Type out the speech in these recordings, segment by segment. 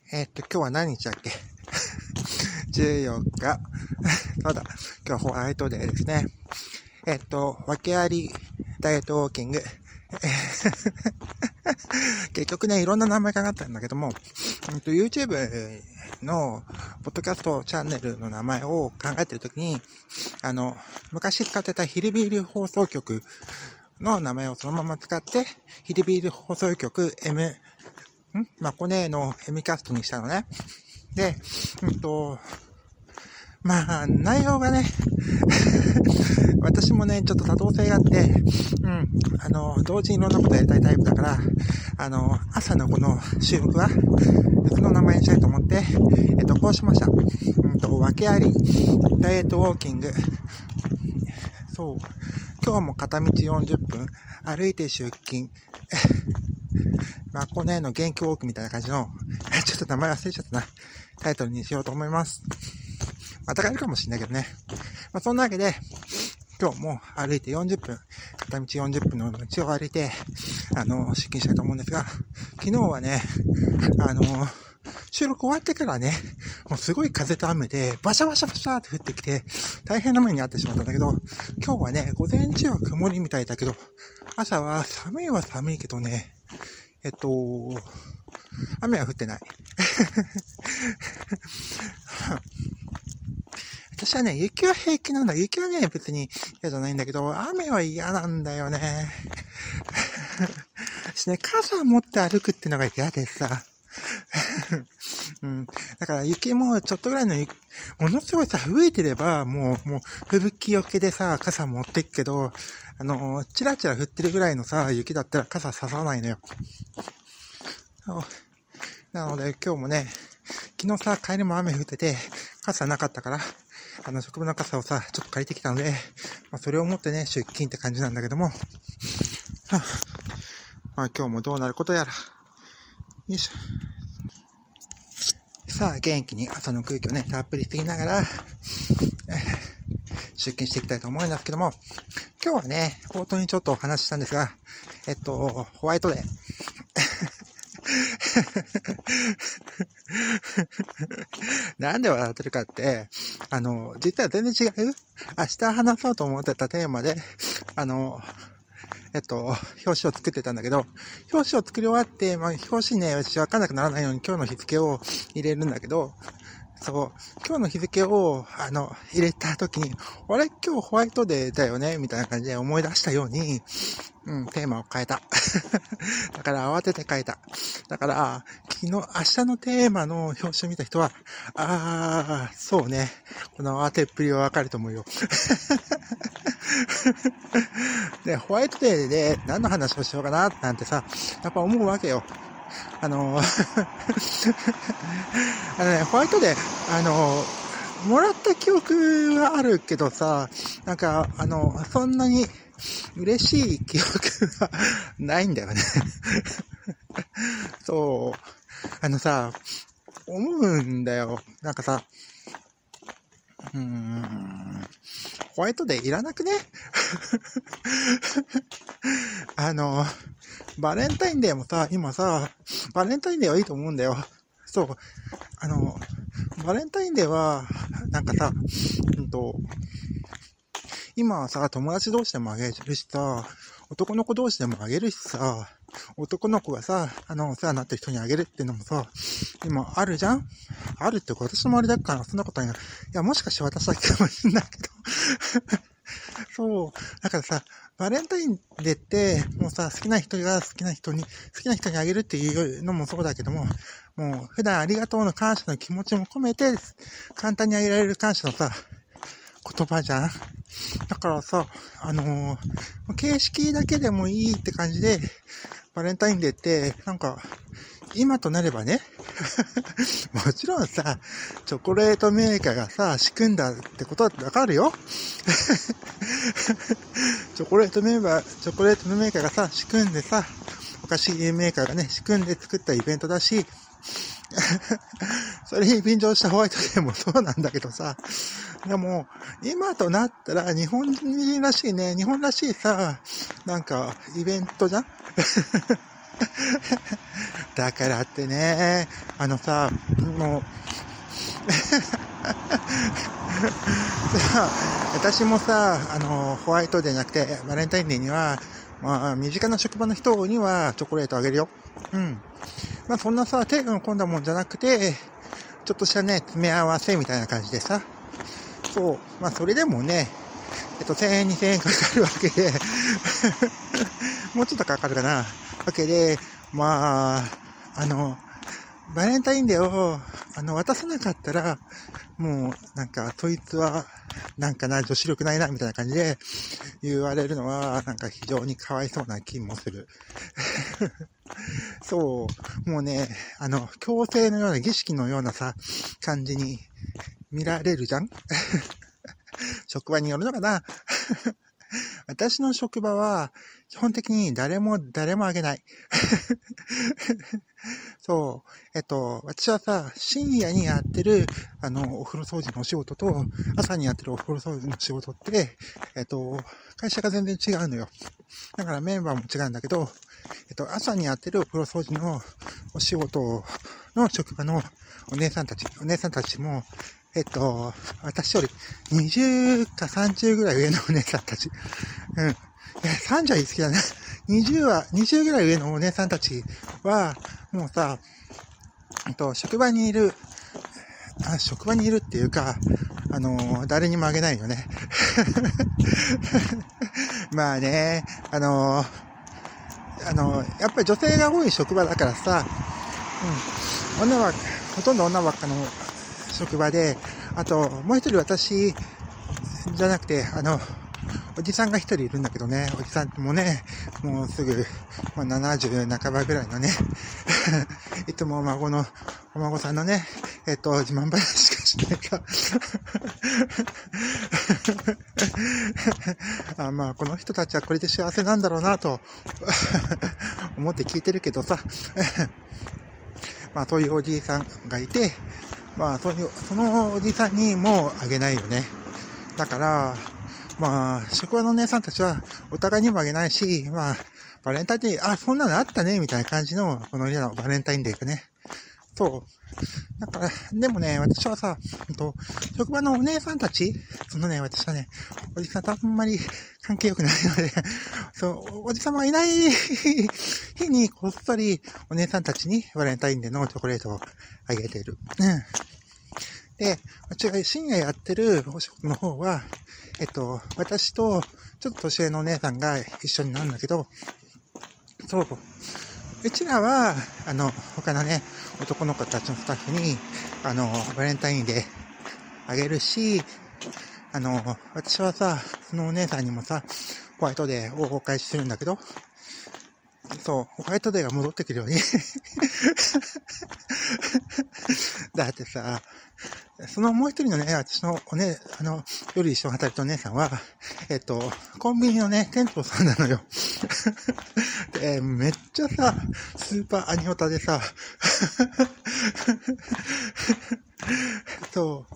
今日は何日だっけ14日。そうだ。今日はホワイトデーですね。訳ありダイエットウォーキング。結局ね、いろんな名前があったんだけども、YouTube のポッドキャストチャンネルの名前を考えてるときに、昔使ってたヒルビール放送局の名前をそのまま使って、ヒルビール放送局マコネの M キャストにしたのね。で、内容がね、私もね、ちょっと多動性があって、同時にいろんなことやりたいタイプだから、朝のこの収録は、別の名前にしたいと思って、こうしました。訳あり、ダイエットウォーキング。そう。今日も片道40分、歩いて出勤。このの元気ウォークみたいな感じの、ちょっと名前忘れちゃったな、タイトルにしようと思います。また変えるかもしれないけどね。そんなわけで、今日も歩いて40分、片道40分の道を歩いて、出勤したいと思うんですが、昨日はね、収録終わってからね、もうすごい風と雨で、バシャバシャバシャって降ってきて、大変な目に遭ってしまったんだけど、今日はね、午前中は曇りみたいだけど、朝は寒いけどね、雨は降ってない。私はね、雪は平気なんだ。雪はね、別に嫌じゃないんだけど、雨は嫌なんだよね。私ね、傘持って歩くってのが嫌でさ。だから雪もちょっとぐらいの雪、ものすごいさ、吹いてれば、もう、吹雪よけでさ、傘持ってくけど、チラチラ降ってるぐらいのさ、雪だったら傘ささないのよ。なので、今日もね、昨日さ、帰りも雨降ってて、傘なかったから、職場の傘をさ、ちょっと借りてきたので、それを持ってね、出勤って感じなんだけども、今日もどうなることやら。よいしょ。さあ、元気に朝の空気をね、たっぷり吸いながら、出勤していきたいと思うんですけども、今日はね、冒頭にちょっとお話ししたんですが、ホワイトデー。なんで笑ってるかって、実は全然違う。明日話そうと思ってたテーマで、表紙を作ってたんだけど、表紙を作り終わって、表紙ね、私わかんなくならないように今日の日付を入れるんだけど、そう、今日の日付を、入れた時に、あれ今日ホワイトデーだよねみたいな感じで思い出したように、テーマを変えた。だから慌てて変えた。だから、明日のテーマの表紙を見た人は、そうね。この慌てっぷりはわかると思うよ。で、ホワイトデーで何の話をしようかななんてさ、やっぱ思うわけよ。ホワイトデー、もらった記憶はあるけどさ、なんか、そんなに嬉しい記憶がないんだよね。そう。思うんだよ。なんかさ、ホワイトデーいらなくねバレンタインデーもさ、今さ、バレンタインデーはいいと思うんだよ。そう。バレンタインデーは、なんかさ、今はさ、友達同士でもあげるしさ、男の子同士でもあげるしさ、男の子がさ、お世話になってる人にあげるっていうのもさ、今あるじゃん？あるって私もあれだから、そんなことないな。いや、もしかして私だけかもしんないけど。そう。だからさ、バレンタインデーって、もうさ、好きな人が好きな人にあげるっていうのもそうだけども、もう普段ありがとうの感謝の気持ちも込めて、簡単にあげられる感謝のさ、言葉じゃん。だからさ、形式だけでもいいって感じで、バレンタインデーって、なんか、今となればね、もちろんさ、チョコレートメーカーがさ、仕組んだってことはわかるよ。チョコレートメーカーがさ、仕組んでさ、お菓子メーカーがね、仕組んで作ったイベントだし、それに便乗したホワイトデーもそうなんだけどさ、でも、今となったら日本人らしいね、日本らしいさ、なんか、イベントじゃんだからってね、 さ、もう、さ、私もさ、ホワイトデーじゃなくて、バレンタインデーには、まあ、身近な職場の人にはチョコレートあげるよ。うん。まあ、そんなさ、手の込んだもんじゃなくて、ちょっとしたね、詰め合わせみたいな感じでさ。そう。まあ、それでもね、1000円、2000円かかるわけで、もうちょっとかかるかな。わけで、まあ、バレンタインデーを、渡さなかったら、もう、なんか、そいつは、なんかな、女子力ないな、みたいな感じで言われるのは、なんか非常にかわいそうな気もする。そう、もうね、強制のような儀式のようなさ、感じに見られるじゃん職場によるのかな私の職場は、基本的に誰もあげない。そう。私はさ、深夜にやってる、お風呂掃除のお仕事と、朝にやってるお風呂掃除の仕事って、会社が全然違うのよ。だからメンバーも違うんだけど、朝にやってるお風呂掃除のお仕事の職場のお姉さんたちも、私より20か30ぐらい上のお姉さんたち。うん。30は言い過ぎだね。20ぐらい上のお姉さんたちは、もうさ、職場にいるっていうか、誰にもあげないよね。まあね、やっぱり女性が多い職場だからさ、ほとんど女ばっかの職場で、あと、もう一人私じゃなくて、おじさんが一人いるんだけどね、おじさんもね、もうすぐ、まあ、70半ばぐらいのね、いつもお孫さんのね、自慢話しかしないか。まあ、この人たちはこれで幸せなんだろうなと、思って聞いてるけどさ、まあ、そういうおじいさんがいて、まあ、そのおじさんにもあげないよね。だから、まあ、職場の姉さんたちはお互いにもあげないし、まあ、バレンタインデー、そんなのあったね、みたいな感じの、このバレンタインデーがね。そう。だから、でもね、私はさ、職場のお姉さんたち、私はね、おじさんとあんまり関係良くないので、そう、おじさまがいない日にこっそりお姉さんたちにバレンタインデーのチョコレートをあげてる。うん。で、私が深夜やってるお仕事の方は、私とちょっと年上のお姉さんが一緒になるんだけど、そう。うちらは、他のね、男の子たちのスタッフに、バレンタインデーあげるし、私はさ、そのお姉さんにもさ、ホワイトデーをお返しするんだけど、そう、ホワイトデーが戻ってくるように。だってさ、そのもう一人のね、私の夜一緒に働いたお姉さんは、コンビニのね、店長さんなのよ。で、めっちゃさ、スーパーアニオタでさ、そう、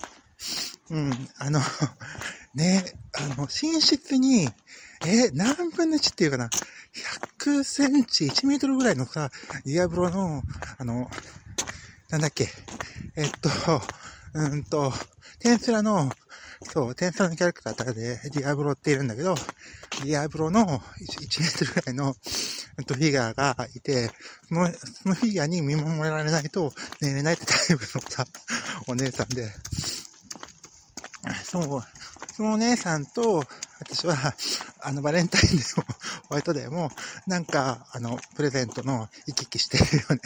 ね、寝室に、何分の1っていうかな、100センチ、1メートルぐらいのさ、ディアブロの、なんだっけ、テンスラのキャラクターでディアブロっているんだけど、ディアブロの1メートルぐらいのフィギュアがいて、そのフィギュアに見守られないと寝れないってタイプのさ、お姉さんで、そう、そのお姉さんと、私は、バレンタインデーも、ホワイトデーも、なんか、プレゼントの行き来してるよね。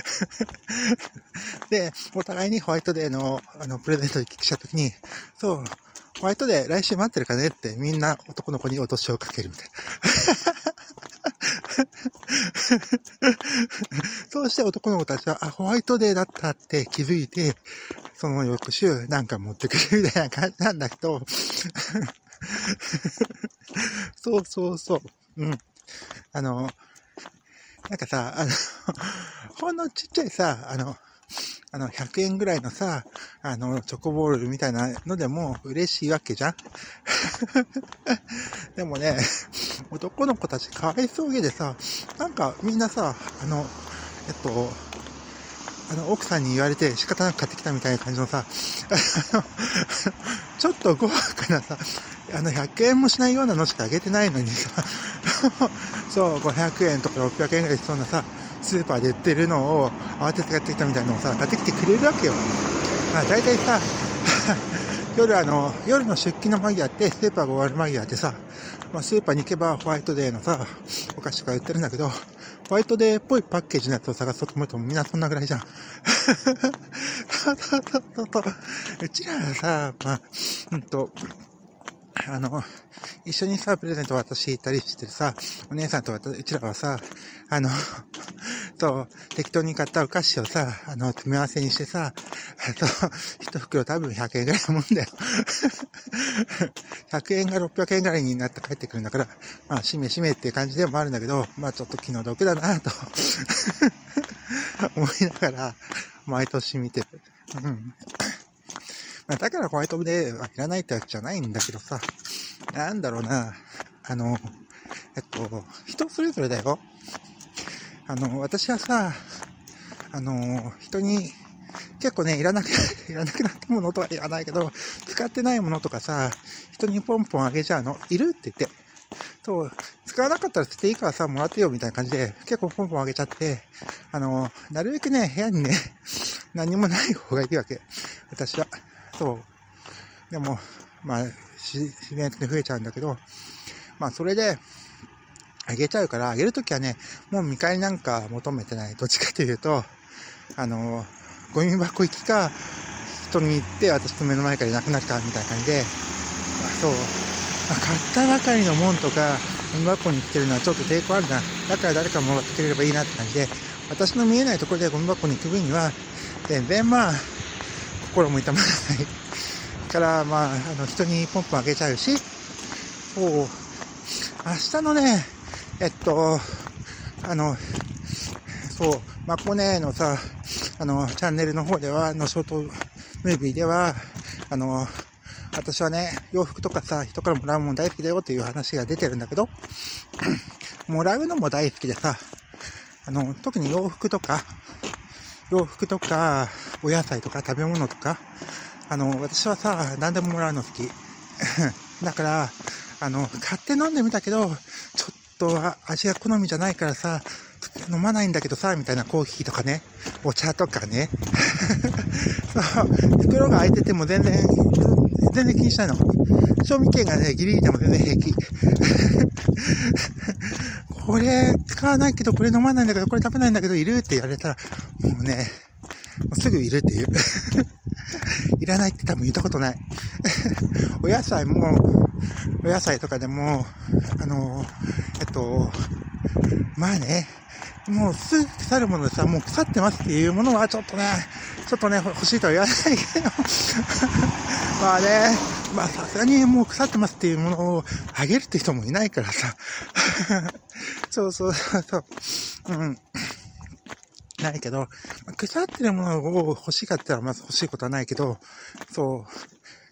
で、お互いにホワイトデーの、プレゼント行き来したときに、そう、ホワイトデー来週待ってるかねってみんな男の子に脅しをかけるみたいな。そうして男の子たちは、ホワイトデーだったって気づいて、その翌週なんか持ってくるみたいな感じなんだけど、そう。うん。なんかさ、ほんのちっちゃいさ、100円ぐらいのさ、チョコボールみたいなのでも嬉しいわけじゃんでもね、男の子たちかわいそうげでさ、なんかみんなさ、 奥さんに言われて仕方なく買ってきたみたいな感じのさ、ちょっと豪華なさ、100円もしないようなのしかあげてないのにさ、そう、500円とか600円ぐらいしそうなさ、スーパーで売ってるのを慌てて買ってきたみたいなのをさ、買ってきてくれるわけよ。まあ、大体さ、夜の出勤の間際って、スーパーが終わる間際ってさ、まあ、スーパーに行けばホワイトデーのさ、お菓子とか売ってるんだけど、ホワイトデーっぽいパッケージのやつを探そうと思うとみんなそんなぐらいじゃん。うちらはさ、まあ、一緒にさ、プレゼント渡していたりしてさ、お姉さんとうちらはさ、そう、適当に買ったお菓子をさ、組み合わせにしてさ、一袋多分100円ぐらいのもんだよ。100円が600円ぐらいになって帰ってくるんだから、まあ、しめしめっていう感じでもあるんだけど、まあ、ちょっと気の毒だなと思いながら、毎年見てる。うん。まあ、だからホワイトデーはいらないってわけじゃないんだけどさ、なんだろうな、人それぞれだよ。私はさ、人に結構ね、いらなくなったものとは言わないけど、使ってないものとかさ、人にポンポンあげちゃうの、いるって言って。そう、使わなかったら捨てていいからさ、もらってよみたいな感じで、結構ポンポンあげちゃって、なるべくね、部屋にね、何もない方がいいわけ。私は。そう。でも、まあ、自然的に増えちゃうんだけど、まあ、それで、あげちゃうから、あげるときはね、もう見返りなんか求めてない。どっちかというと、ゴミ箱行きか、人に行って私の目の前からいなくなるか、みたいな感じで、そう。買ったばかりのもんとか、ゴミ箱に行ってるのはちょっと抵抗あるな。だから誰かもらってくれればいいなって感じで、私の見えないところでゴミ箱に行く分には、全然まあ、心も痛まらないから、まあ、人にポンポンあげちゃうし、そう、明日のね、そう、マコネのさ、チャンネルの方では、ショートムービーでは、私はね、洋服とかさ、人からもらうもの大好きだよっていう話が出てるんだけど、もらうのも大好きでさ、特に洋服とか、お野菜とか食べ物とか、私はさ、何でももらうの好き。だから、買って飲んでみたけど、ちょっと味が好みじゃないからさ、飲まないんだけどさ、みたいなコーヒーとかね、お茶とかね。そう、袋が開いてても全然気にしないの。賞味期限がね、ギリギリでも全然平気。これ使わないけど、これ飲まないんだけど、これ食べないんだけど、いるって言われたら、もうね、すぐいるっていう。いらないって多分言ったことない。お野菜とかでも、まあね、もうすぐ腐るものでさ、もう腐ってますっていうものはちょっとね、欲しいとは言わないけど。まあね、まあさすがにもう腐ってますっていうものをあげるって人もいないからさ。そう。うん。ないけど、腐ってるものを欲しいかって言ったらまず欲しいことはないけど、そう、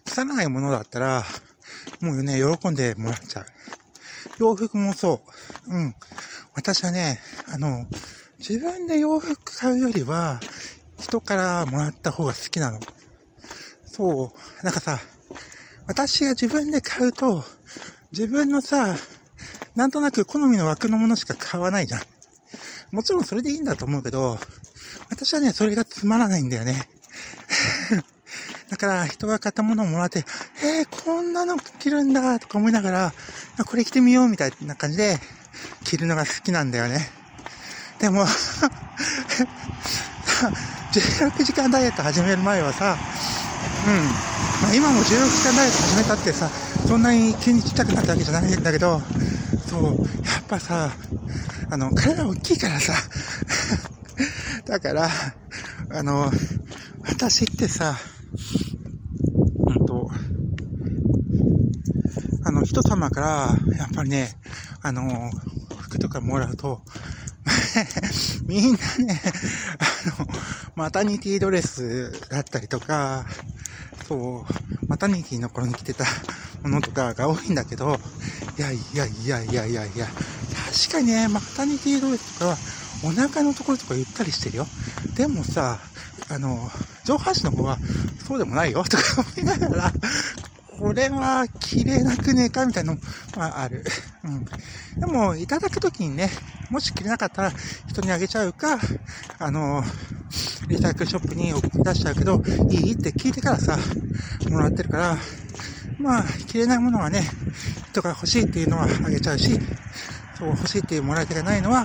腐らないものだったら、もうね、喜んでもらっちゃう。洋服もそう。うん。私はね、自分で洋服買うよりは、人からもらった方が好きなの。そう。なんかさ、私が自分で買うと、自分のさ、なんとなく好みの枠のものしか買わないじゃん。もちろんそれでいいんだと思うけど、私はね、それがつまらないんだよね。だから、人が買ったものをもらって、こんなの着るんだとか思いながら、これ着てみようみたいな感じで、着るのが好きなんだよね。でも、16時間ダイエット始める前はさ、まあ今も16時間ダイエット始めたってさ、そんなに急にちっちゃくなったわけじゃないんだけど、そう、やっぱさ、体大きいからさ、だから、私ってさ、人様から、やっぱりね、服とかもらうと、みんなね、マタニティドレスだったりとか、そう、マタニティの頃に着てたものとかが多いんだけど、いや、確かにね、マタニティドレスとかはお腹のところとかゆったりしてるよ。でもさ、上半身の方はそうでもないよとか思いながら、これは綺麗なくねえかみたいなのも、ある。でも、いただくときにね、もし着れなかったら人にあげちゃうか、リサイクルショップに送り出しちゃうけど、いいって聞いてからさ、もらってるから、着れないものはね、人が欲しいっていうのはあげちゃうし、そう、欲しいっていうもらい手がないのは、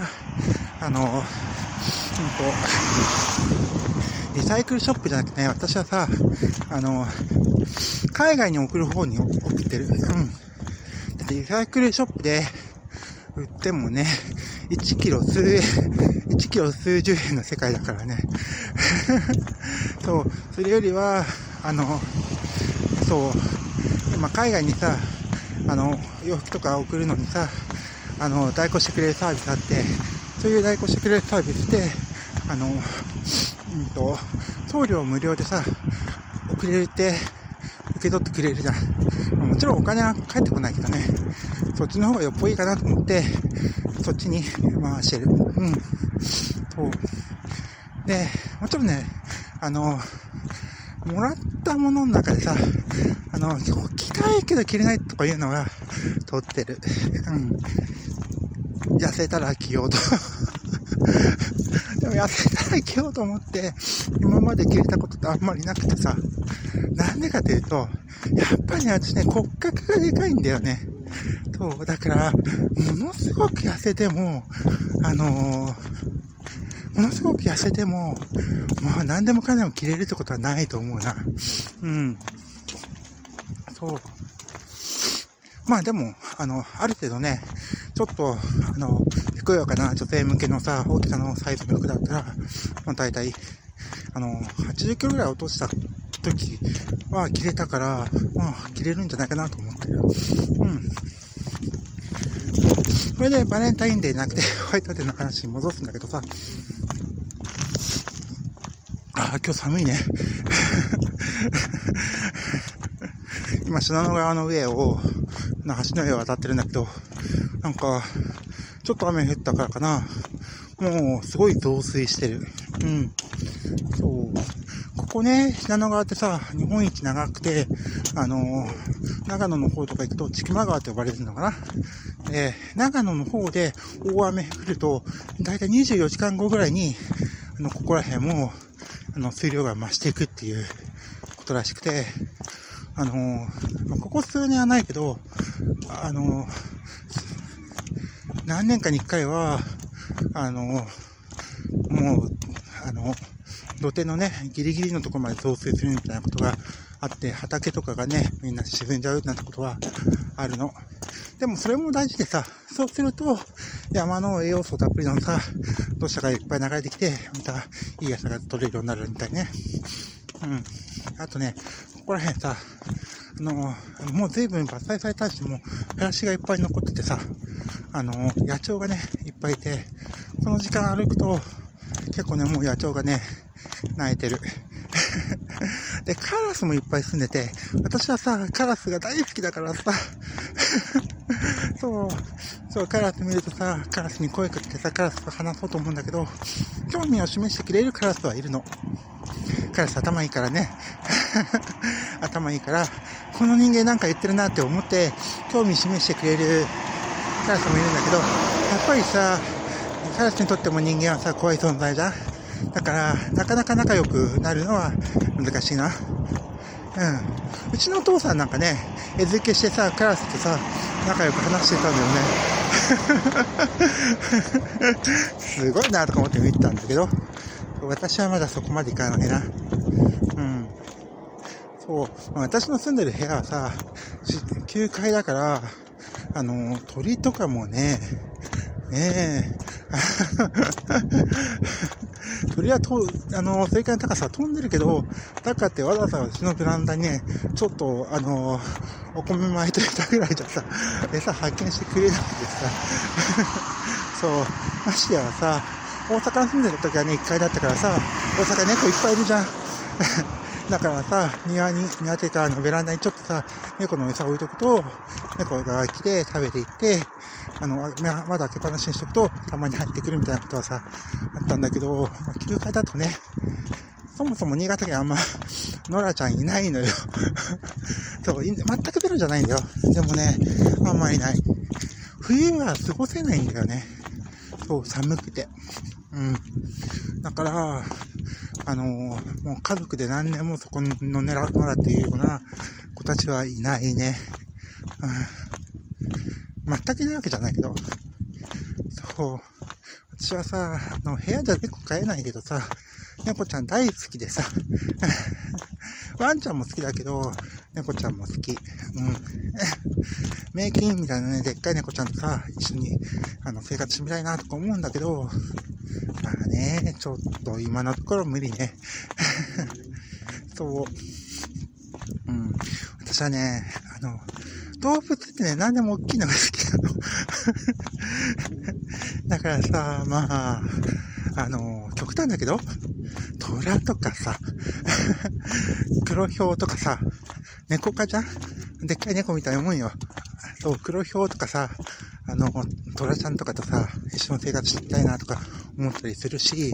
リサイクルショップじゃなくてね、私はさ、海外に送る方に送ってる。だってリサイクルショップで売ってもね、1キロ数十円の世界だからね。そう、それよりは、そう、海外にさ、洋服とか送るのにさ、代行してくれるサービスあって、そういう代行してくれるサービスで、送料無料でさ、送れるって受け取ってくれるじゃん。もちろんお金は返ってこないけどね、そっちの方がよっぽどいいかなと思って、そっちに回してる。そう。で、もちろんね、もらったものの中でさ、着たいけど着れないとかいうのが取ってる。痩せたら着ようと。でも痩せたら着ようと思って、今まで着れたことってあんまりなくてさ、なんでかというと、やっぱりね、私ね、骨格がでかいんだよね。そう、だから、ものすごく痩せても、何でもかんでも着れるってことはないと思うな。そう。でも、ある程度ね、ちょっと、ふくよかな女性向けのさ、大きさのサイズの服だったら、だいたい、80キロぐらい落とした時は着れたから、着れるんじゃないかなと思ってる。これでバレンタインデーなくて、ホワイトデーの話に戻すんだけどさ、今日寒いね。今、信濃川の上を、橋の上を渡ってるんだけど、ちょっと雨降ったからかな。もう、すごい増水してる。そう。ここね、信濃川ってさ、日本一長くて、長野の方とか行くと、千曲川って呼ばれるのかな。長野の方で大雨降ると、だいたい24時間後ぐらいに、ここら辺も、水量が増していくっていうことらしくて、ここ数年はないけど、何年かに一回は、もう、土手のね、ギリギリのところまで増水するみたいなことがあって、畑とかがね、みんな沈んじゃうなんてことはあるの。でもそれも大事でさ、そうすると、山の栄養素たっぷりのさ、土砂がいっぱい流れてきて、またいい野菜が取れるようになるみたいね。あとね、ここら辺さ、もう随分伐採されたしても、林がいっぱい残っててさ、野鳥がね、いっぱいいて、この時間歩くと、結構ね、もう野鳥がね、鳴いてる。で、カラスもいっぱい住んでて、私はさ、カラスが大好きだからさ、そう、カラス見るとさ、カラスに声かけてさ、カラスと話そうと思うんだけど、興味を示してくれるカラスはいるの。カラス頭いいからね。頭いいから、この人間なんか言ってるなって思って、興味示してくれるカラスもいるんだけど、やっぱりさ、カラスにとっても人間はさ、怖い存在じゃん。だから、なかなか仲良くなるのは難しいな。うちのお父さんなんかね、餌付けしてさ、カラスとさ、仲良く話してたんだよね。すごいなとか思って見てたんだけど、私はまだそこまでいかないな。そう、私の住んでる部屋はさ、9階だから、鳥とかもね、鳥は正解の高さは飛んでるけど、だからってわざわざうちのベランダにね、ちょっとお米巻いてたぐらいじゃさ、餌発見してくれないでさ、そう、ましてやさ、大阪に住んでる時はね、1階だったからさ、大阪猫いっぱいいるじゃん。 だからさ、庭っていうかベランダにちょっとさ、猫の餌を置いとくと、猫が来て食べていって、まだ開けっぱなしにしとくと、たまに入ってくるみたいなことはさ、あったんだけど、休暇だとね、そもそも新潟県あんま、ノラちゃんいないのよ。そう、全くゼロじゃないんだよ。でもね、あんまりいない。冬は過ごせないんだよね。そう、寒くて。だから、もう家族で何年もそこのノラっていうような子たちはいないね。全くいないわけじゃないけど。そう。私はさ、部屋では猫飼えないけどさ、猫ちゃん大好きでさ、ワンちゃんも好きだけど、猫ちゃんも好き。メイキンみたいなね、でっかい猫ちゃんとさ、一緒に、生活してみたいなとか思うんだけど、まあね、ちょっと今のところ無理ね。そう。私はね、動物ってね、何でも大きいのが好きなの。だからさ、まあ、極端だけど、虎とかさ、黒ヒョウとかさ、猫科じゃん？でっかい猫みたいなもんよ。そう、黒ヒョウとかさ、虎ちゃんとかとさ、一緒に生活してみたいなとか思ったりするし、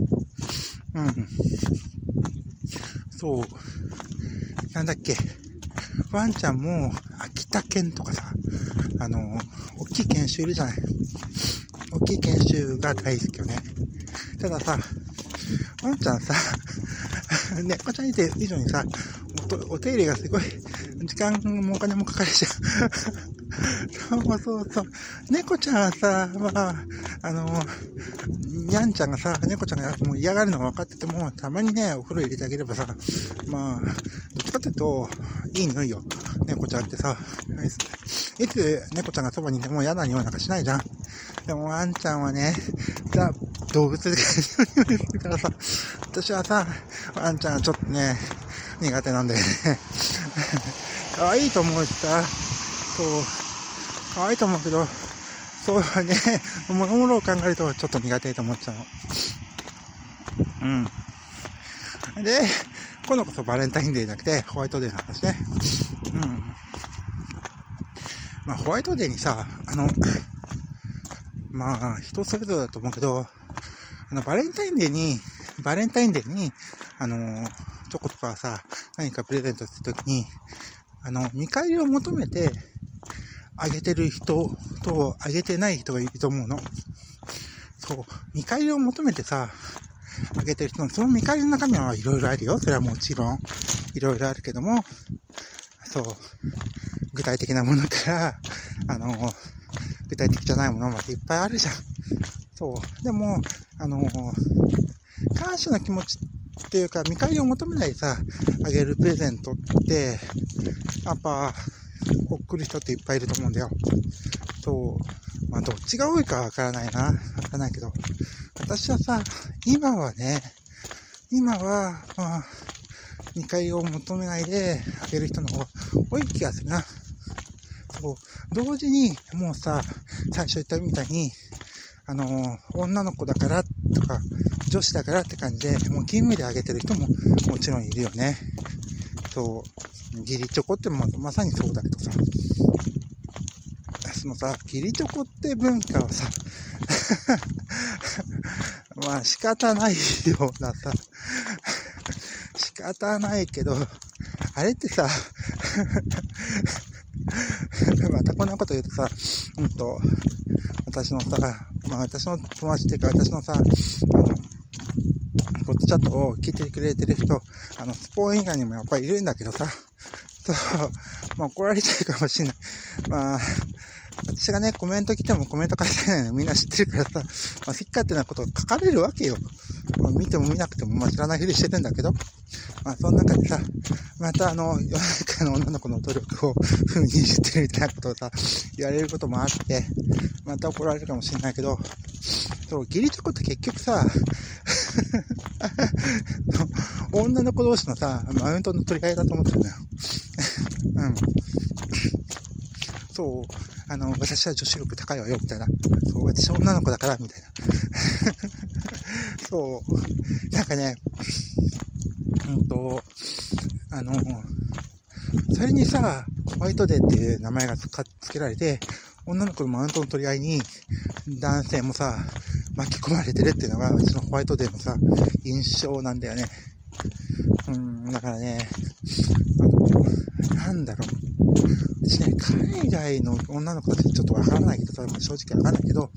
そう、なんだっけ、ワンちゃんも、秋田犬とかさ、大きい犬種いるじゃない。大きい犬種が大好きよね。たださ、ワンちゃんさ、猫ちゃん以上にさ、お手入れがすごい、時間もお金もかかるじゃん。そう。猫ちゃんはさ、にゃんちゃんがさ、猫ちゃんがもう嫌がるのが分かってても、たまにね、お風呂入れてあげればさ、どっちかっていうと、いい匂いよ。猫ちゃんってさ、いつ猫ちゃんがそばにいても嫌な匂いなんかしないじゃん。でもワンちゃんはね、動物でするからさ、私はさ、ワンちゃんはちょっとね、苦手なんだよね。可愛いと思うしさ、そう、可愛いと思うけど、そうね、もろもろを考えるとちょっと苦手と思っちゃうの。で、今度こそバレンタインデーじゃなくてホワイトデーの話ね。ホワイトデーにさ、人それぞれだと思うけど、バレンタインデーに、チョコとかさ、何かプレゼントするときに、見返りを求めて、あげてる人とあげてない人がいると思うの。そう、見返りを求めてさ、あげてる人の、その見返りの中身はいろいろあるよ。それはもちろん、いろいろあるけども、そう、具体的なものから、具体的じゃないものまでいっぱいあるじゃん。そう、でも、感謝の気持ちっていうか、見返りを求めないでさ、あげるプレゼントって、やっぱ、送る人っていっぱいいると思うんだよ。そう。どっちが多いかわからないけど、私はさ、今は、見返りを求めないであげる人の方が多い気がするな。そう。同時に、もうさ、最初言ったみたいに、女の子だからとか、女子だからって感じで、もう義務であげてる人ももちろんいるよね。そう。義理チョコってまさにそうだけどさ。そのさ、義理チョコって文化はさ、仕方ないようなさ、仕方ないけど、あれってさ、またこんなこと言うとさ、私の友達っていうか、私のさ、ポッドチャットを聞いてくれてる人、スポーン以外にもやっぱりいるんだけどさ、そう、怒られちゃうかもしれない。私がね、コメント来てもコメント返せないのみんな知ってるからさ、好き勝手なことが書かれるわけよ。見ても見なくても、知らないふりしてるんだけど、その中でさ、また世の中の女の子の努力を封にしてるみたいなことをさ、言われることもあって、また怒られるかもしれないけど、そう、義理チョコって結局さ、女の子同士のさ、マウントの取り合いだと思ってるんだよ。そう、私は女子力高いわよ、みたいな。そう、私は女の子だから、みたいな。そう、なんかね、 それにさ、ホワイトデーっていう名前が付けられて、女の子のマウントの取り合いに男性もさ、巻き込まれてるっていうのが、うちのホワイトデーのさ、印象なんだよね。だからね、なんだろう。うちね、海外の女の子たちちょっとわからないけどさ、正直わかんないけど、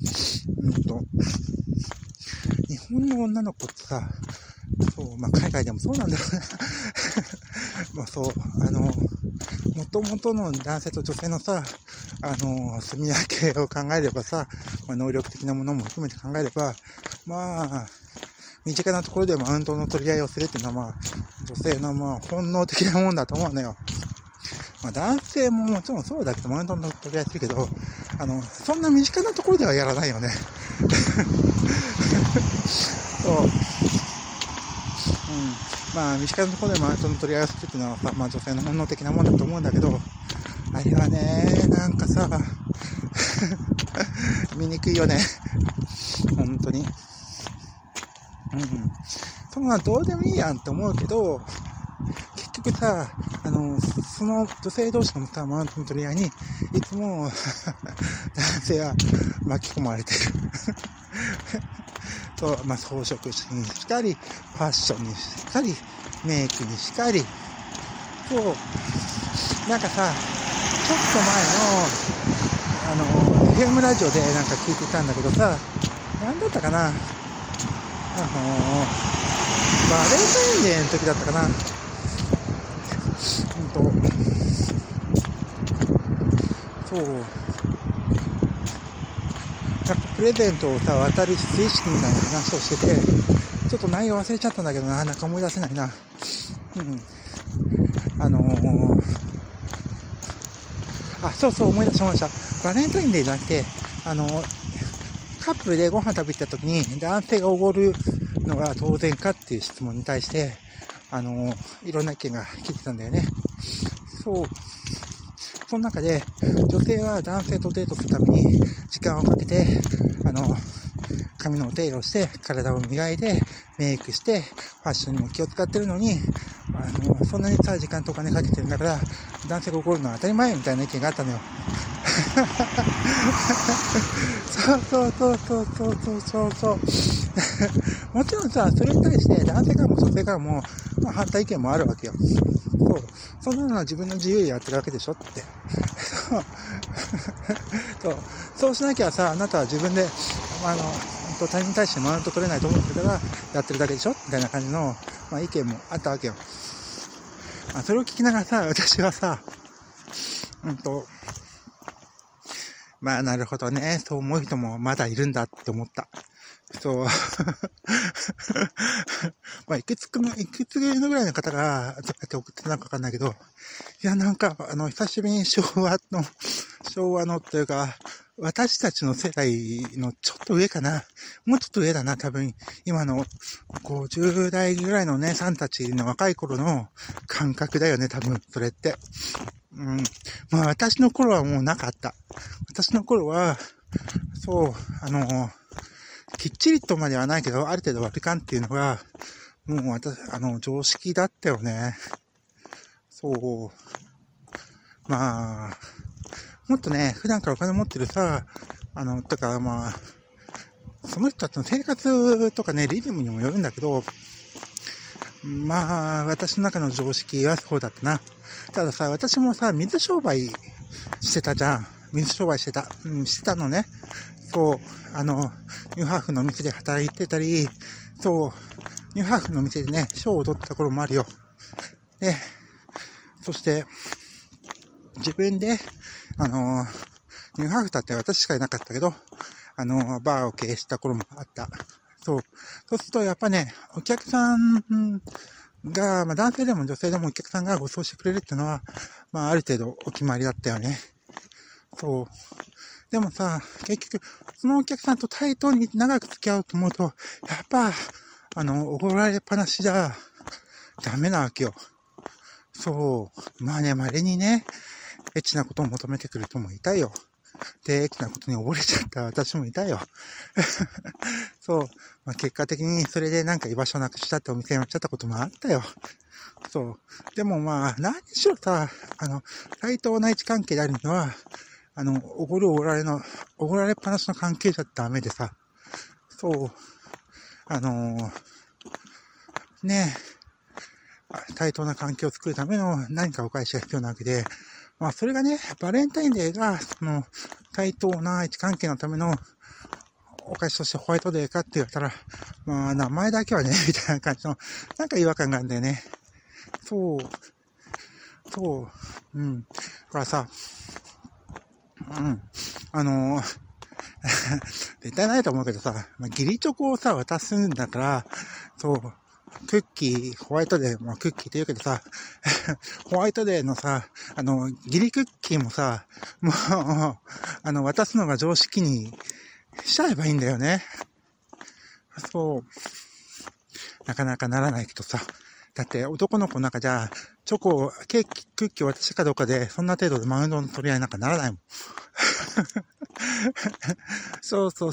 日本の女の子ってさ、そう、海外でもそうなんだろうな。そう、元々の男性と女性のさ、住み分けを考えればさ、能力的なものも含めて考えれば、身近なところでマウントの取り合いをするっていうのは、女性の本能的なもんだと思うのよ。男性ももちろんそうだけど、マウントの取り合いするけど、そんな身近なところではやらないよね。そう。身近なところでマウントの取り合いをするっていうのはさ、女性の本能的なもんだと思うんだけど、あれはね、なんかさ、見にくいよね。本当に。そんなどうでもいいやんって思うけど、結局さ、その女性同士のさ、マウントの取り合いに、いつも男性は巻き込まれてる。そう、装飾品にしかり、ファッションにしかり、メイクにしかり、そう、なんかさ、ちょっと前の、FM ラジオでなんか聞いてたんだけどさ、なんだったかな、バレンタインデーの時だったかな、そう、なんかプレゼントをさ、渡る儀式みたいな話をしてて、ちょっと内容忘れちゃったんだけどな、なんか思い出せないな。そう、思い出しました。バレンタインデーじゃなくて、カップルでご飯食べてた時に、男性がおごるのが当然かっていう質問に対して、いろんな意見が聞いてたんだよね。そう。その中で、女性は男性とデートするために時間をかけて、髪のお手入れをして、体を磨いて、メイクして、ファッションにも気を使ってるのに、そんなにさ、時間とお金かけてるんだから、男性が怒るのは当たり前みたいな意見があったのよ。そう。もちろんさ、それに対して男性からも女性からも、反対意見もあるわけよ。そんなのは自分の自由でやってるわけでしょって。そうしなきゃさ、あなたは自分で、他人に対してマウント取れないと思ってたら、やってるだけでしょみたいな感じの、意見もあったわけよ。それを聞きながらさ、私はさ、なるほどね。そう思う人もまだいるんだって思った。そう。いくつぐらいの方が、どうやって送ってたのかわかんないけど、いや、なんか、久しぶりに昭和のというか、私たちの世代のちょっと上かな。もうちょっと上だな、多分。今の50代ぐらいのね、さんたちの若い頃の感覚だよね、多分、それって。私の頃はもうなかった。私の頃は、そう、きっちりとまではないけど、ある程度割り勘っていうのが、もう常識だったよね。そう。もっとね、普段からお金持ってるさ、その人たちの生活とかね、リズムにもよるんだけど、私の中の常識はそうだったな。たださ、私もさ、水商売してたじゃん。水商売してた。してたのね。そう、ニューハーフの店で働いてたり、そう、ニューハーフの店でね、ショーを踊った頃もあるよ。で、そして、自分で、ニューハーフだって私しかいなかったけど、バーを経営した頃もあった。そうするとやっぱね、お客さんが、男性でも女性でもお客さんがご馳走してくれるっていうのは、ある程度お決まりだったよね。そう。でもさ、結局、そのお客さんと対等に長く付き合うと思うと、やっぱ、おごられっぱなしじゃ、ダメなわけよ。そう。稀にね、エッチなことを求めてくる人もいたよ。 低益なことに溺れちゃった私もいたよ。そう。結果的にそれでなんか居場所なくしたってお店になっちゃったこともあったよ。そう。でも何にしろさ、対等な位置関係であるには、おごられっぱなしの関係じゃダメでさ、そう、ね対等な関係を作るための何かお返しが必要なわけで、それがね、バレンタインデーが、対等な位置関係のためのお返しとしてホワイトデーかって言われたら、名前だけはね、みたいな感じの、なんか違和感があるんだよね。そう、うん。だからさ、絶対ないと思うけどさ、義理チョコをさ、渡すんだから、そう、クッキー、ホワイトデー、クッキーって言うけどさ、ホワイトデーのさ、義理クッキーもさ、もう、渡すのが常識にしちゃえばいいんだよね。そう。なかなかならないけどさ。だって男の子の中じゃ、チョコ、ケーキ、クッキーを渡したかどうかで、そんな程度でマウンドの取り合いなんかならないもん。そう。そう、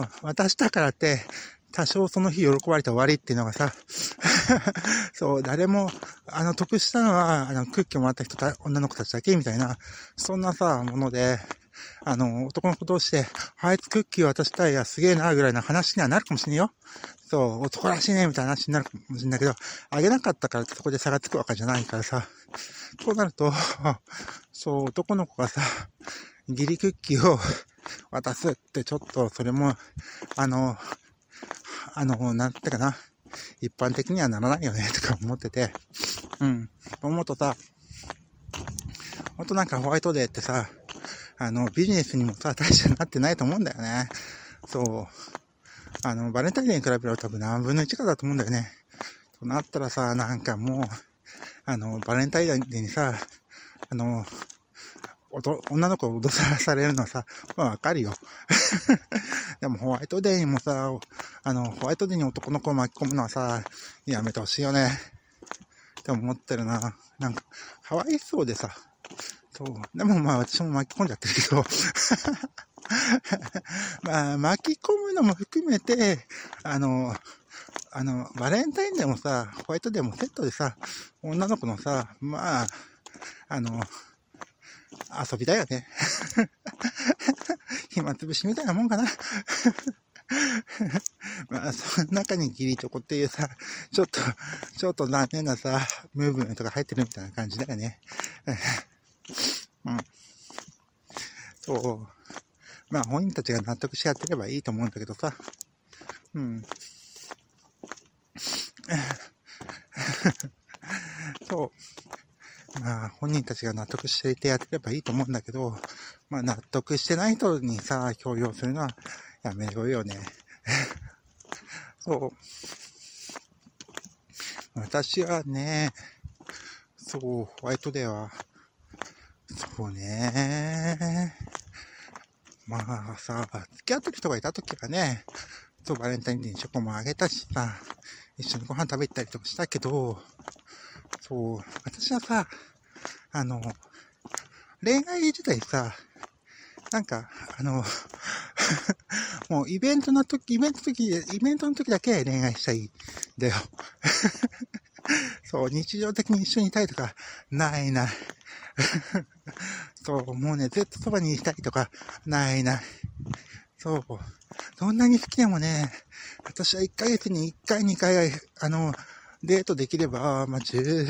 渡したからって、多少その日喜ばれて終わりっていうのがさ、そう、誰も、得したのは、クッキーもらった女の子たちだけみたいな、そんなさ、もので、男の子同士で、あいつクッキー渡したいや、すげえな、ぐらいの話にはなるかもしれんよ。そう、男らしいね、みたいな話になるかもしれないけど、あげなかったからってそこで差がつくわけじゃないからさ、そうなると、そう、男の子がさ、義理クッキーを渡すってちょっと、それも、なんてかな、一般的にはならないよね、とか思ってて、思うとさ、ほんとなんかホワイトデーってさ、ビジネスにもさ、大してなってないと思うんだよね。そう。バレンタインデーに比べると多分何分の1かだと思うんだよね。となったらさ、なんかもう、バレンタインデーにさ、女の子を脅されるのはさ、わかるよ。でもホワイトデーにもさ、ホワイトデーに男の子を巻き込むのはさ、やめてほしいよね。って思ってるな。なんか、かわいそうでさ。そう。でも私も巻き込んじゃってるけど。巻き込むのも含めて、バレンタインデーもさ、ホワイトデーもセットでさ、女の子のさ、遊びだよね。暇つぶしみたいなもんかな。その中に義理チョコっていうさ、ちょっと残念なさ、ムーブメントが入ってるみたいな感じだよね。そう。本人たちが納得してやってればいいと思うんだけどさ。そう。本人たちが納得していてやってればいいと思うんだけど、納得してない人にさ、強要するのはやめろよね。そう。私はね、そう、ホワイトデーは、そうね。さ、付き合ってる人がいたときはね、そう、バレンタインデーにチョコもあげたしさ、一緒にご飯食べたりとかしたけど、そう、私はさ、恋愛自体さ、なんか、もうイベントの時だけ恋愛したいんだよ。そう、日常的に一緒にいたいとか、ない。そう、もうね、ずっとそばにいたいとか、ない。そう、そんなに好きでもね、私は1ヶ月に1回、2回、デートできれば、十分。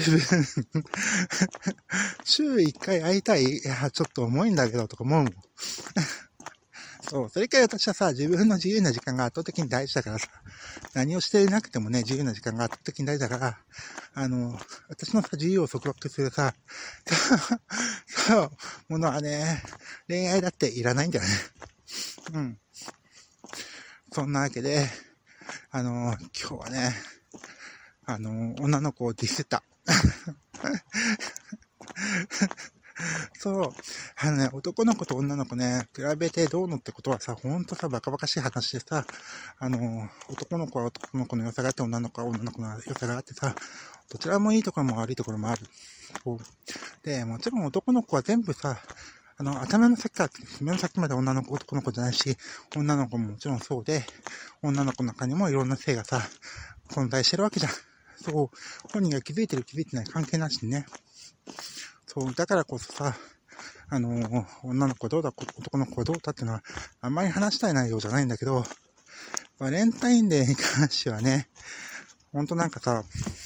週1回会いたい。いや、ちょっと重いんだけど、とか思うもん。そう、それから私はさ、自分の自由な時間が圧倒的に大事だからさ、何をしていなくてもね、自由な時間が圧倒的に大事だから、私のさ、自由を束縛するさ、そう、ものはね、恋愛だっていらないんだよね。そんなわけで、今日はね、女の子をディスった。そう。男の子と女の子ね、比べてどうのってことはさ、ほんとさ、バカバカしい話でさ、男の子は男の子の良さがあって、女の子は女の子の良さがあってさ、どちらもいいところも悪いところもある。そう。で、もちろん男の子は全部さ、 頭の先から目の先まで女の子、男の子じゃないし、女の子ももちろんそうで、女の子の中にもいろんな性がさ、存在してるわけじゃん。そう、本人が気づいてる気づいてない関係なしにね。そう、だからこそさ、女の子どうだ、男の子どうだっていうのは、あんまり話したい内容じゃないんだけど、バレンタインデーに関してはね、ほんとなんかさ、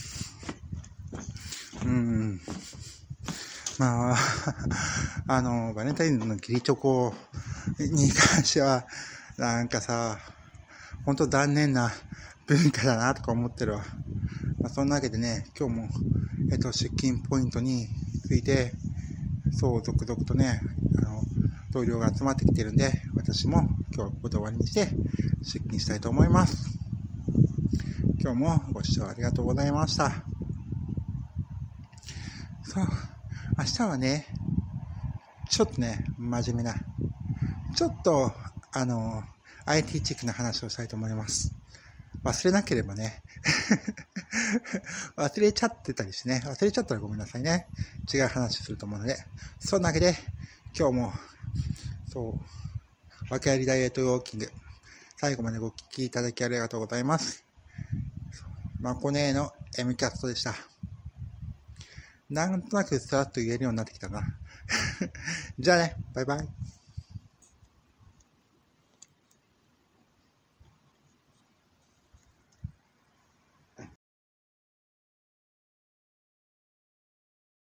まあ、バレンタインの義理チョコに関しては、なんかさ、ほんと残念な文化だなとか思ってるわ。そんなわけでね、今日も、出勤ポイントについて、そう、続々とね、同僚が集まってきてるんで、私も今日ここで終わりにして、出勤したいと思います。今日もご視聴ありがとうございました。そう、明日はね、ちょっとね、真面目な、ちょっと、IT チックな話をしたいと思います。忘れなければね。忘れちゃってたりしてね。忘れちゃったらごめんなさいね。違う話すると思うので。そんなわけで、今日も、そう、訳ありダイエットウォーキング、最後までご聞きいただきありがとうございます。まこねえの M キャストでした。なんとなくさらっと言えるようになってきたな。じゃあね、バイバイ。